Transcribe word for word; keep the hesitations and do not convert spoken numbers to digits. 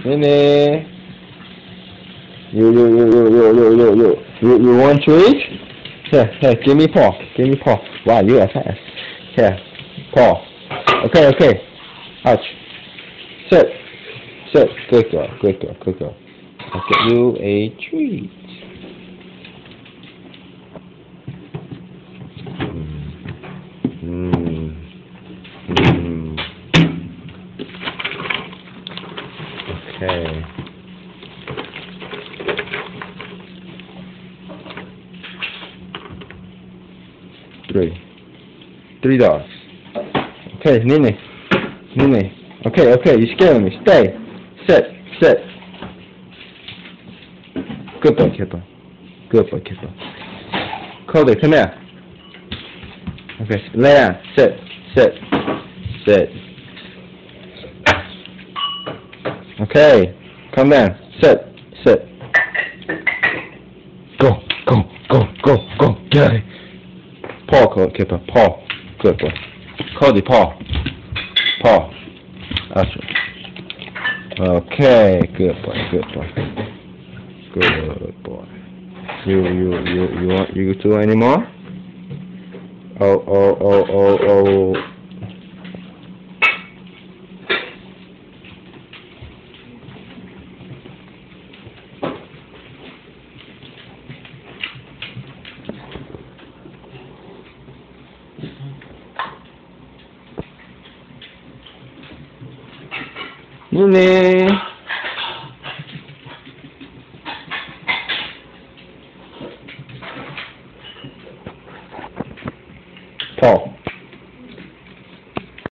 Nene. You, you, you, you, you, you, you, you, you, you want treat? Here, here, give me paw. Give me paw. Wow, you are fast. Here, paw. Okay, okay. Ouch. Sit. Sit. Good girl, good girl, good girl. I'll get you a treat. Mm. Mm. Okay. Three. Three dogs. Okay, Nene. Nene. Okay, okay, you're scaring me. Stay. Sit. Sit. Good boy, Kipper. Good boy, Kipper. Cody, come here. Okay, lay down. Sit. Sit. Sit. Okay, come down. Sit. Sit. Go. Go. Go. Go. Go. Get it. Paw, Cody, Kipper. Paw. Good boy. Cody, paw. Paw. Usher. Okay, good boy. Good boy. Good boy. You, you, you, you want you two anymore? Oh, oh, oh, oh, oh. Nene.